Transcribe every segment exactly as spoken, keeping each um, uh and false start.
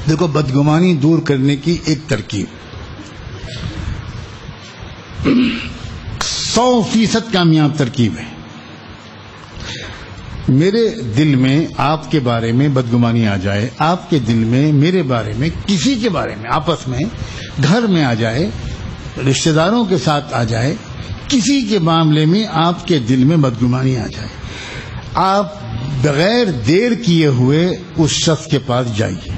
دیکھو بدگمانی دور کرنے کی ایک ترکیب سو فیصد کامیاب ترکیب ہے. میرے دل میں آپ کے بارے میں بدگمانی آ جائے, آپ کے دل میں میرے بارے میں, کسی کے بارے میں آپس میں گھر میں آ جائے, رشتہ داروں کے ساتھ آ جائے, کسی کے معاملے میں آپ کے دل میں بدگمانی آ جائے, آپ بغیر دیر کیے ہوئے اس شخص کے پاس جائیے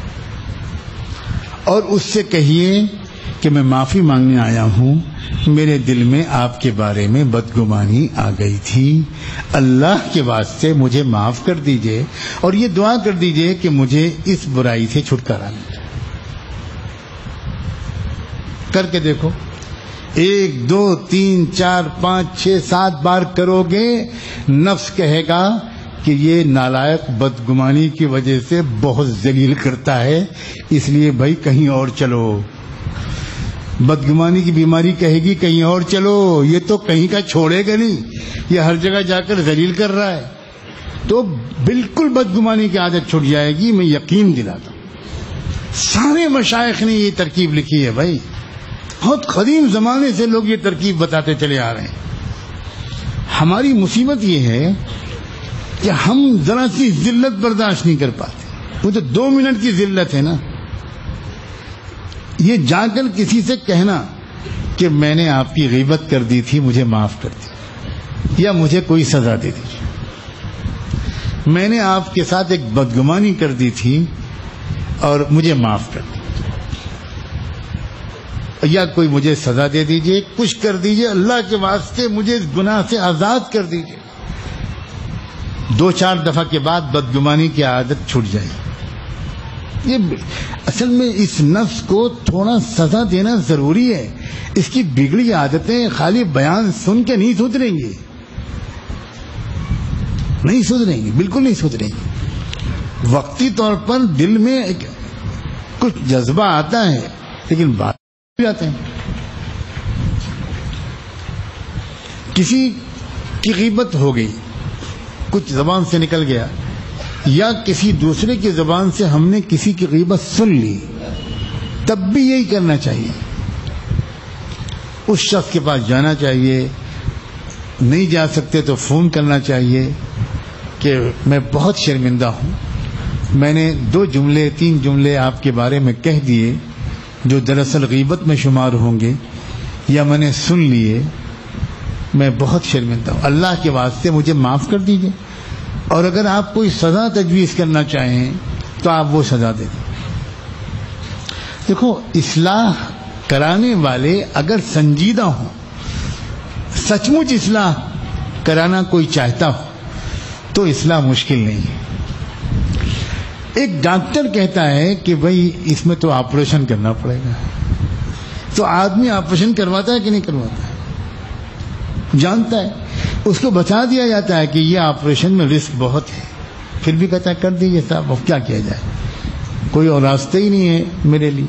اور اس سے کہیے کہ میں معافی مانگنے آیا ہوں, میرے دل میں آپ کے بارے میں بدگمانی آ گئی تھی, اللہ کے واسطے مجھے معاف کر دیجئے اور یہ دعا کر دیجئے کہ مجھے اس برائی سے چھٹکارا ملے. کر کے دیکھو, ایک دو تین چار پانچ چھ سات بار کرو گے, نفس کہے گا کہ یہ نالائق بدگمانی کی وجہ سے بہت ذلیل کرتا ہے, اس لیے بھائی کہیں اور چلو. بدگمانی کی بیماری کہے گی کہیں اور چلو, یہ تو کہیں کا چھوڑے گا نہیں, یہ ہر جگہ جا کر ذلیل کر رہا ہے. تو بالکل بدگمانی کی عادت چھوٹ جائے گی, میں یقین دلاتا ہوں. سارے مشائخ نے یہ ترکیب لکھی ہے بھائی, بہت قدیم زمانے سے لوگ یہ ترکیب بتاتے چلے آ رہے ہیں. ہماری مصیبت یہ ہے کہ ہم ذرا سی ذلت برداشت نہیں کر پاتے. وہ تو دو منٹ کی ذلت ہے نا, یہ جا کر کسی سے کہنا کہ میں نے آپ کی غیبت کر دی تھی, مجھے معاف کر دی, یا مجھے کوئی سزا دے دیجیے, میں نے آپ کے ساتھ ایک بدگمانی کر دی تھی اور مجھے معاف کر دی, یا کوئی مجھے سزا دے دیجیے, کچھ کر دیجیے, اللہ کے واسطے مجھے اس گناہ سے آزاد کر دیجیے. دو چار دفعہ کے بعد بدگمانی کی عادت چھوٹ جائے. یہ اصل میں اس نفس کو تھوڑا سزا دینا ضروری ہے. اس کی بگڑی عادتیں خالی بیان سن کے نہیں سدھریں گی, نہیں سدھریں گی, بالکل نہیں سدھریں گی. وقتی طور پر دل میں ایک کچھ جذبہ آتا ہے, لیکن بات جاتے ہیں. کسی کی غیبت ہو گئی, کچھ زبان سے نکل گیا, یا کسی دوسرے کی زبان سے ہم نے کسی کی غیبت سن لی, تب بھی یہی کرنا چاہیے. اس شخص کے پاس جانا چاہیے, نہیں جا سکتے تو فون کرنا چاہیے کہ میں بہت شرمندہ ہوں, میں نے دو جملے تین جملے آپ کے بارے میں کہہ دیے جو دراصل غیبت میں شمار ہوں گے, یا میں نے سن لیے, میں بہت شرمندہ ہوں, اللہ کے واسطے مجھے معاف کر دیجیے. اور اگر آپ کوئی سزا تجویز کرنا چاہیں تو آپ وہ سزا دے دیں. دیکھو, اصلاح کرانے والے اگر سنجیدہ ہوں, سچ مچ اصلاح کرانا کوئی چاہتا ہو, تو اصلاح مشکل نہیں ہے. ایک ڈاکٹر کہتا ہے کہ بھئی اس میں تو آپریشن کرنا پڑے گا, تو آدمی آپریشن کرواتا ہے کہ نہیں کرواتا ہے, جانتا ہے, اس کو بتا دیا جاتا ہے کہ یہ آپریشن میں رسک بہت ہے, پھر بھی کہتا ہے کر دیجیے صاحب, اب کیا کیا جائے, کوئی اور راستہ ہی نہیں ہے میرے لیے.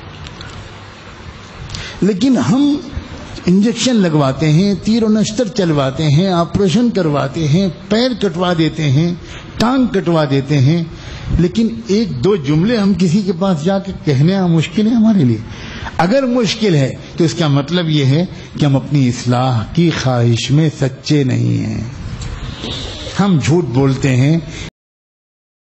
لیکن ہم انجیکشن لگواتے ہیں, تیر و نشتر چلواتے ہیں, آپریشن کرواتے ہیں, پیر کٹوا دیتے ہیں, ٹانگ کٹوا دیتے ہیں, لیکن ایک دو جملے ہم کسی کے پاس جا کے کہنے مشکل ہے ہمارے لیے. اگر مشکل ہے تو اس کا مطلب یہ ہے کہ ہم اپنی اصلاح کی خواہش میں سچے نہیں ہیں, ہم جھوٹ بولتے ہیں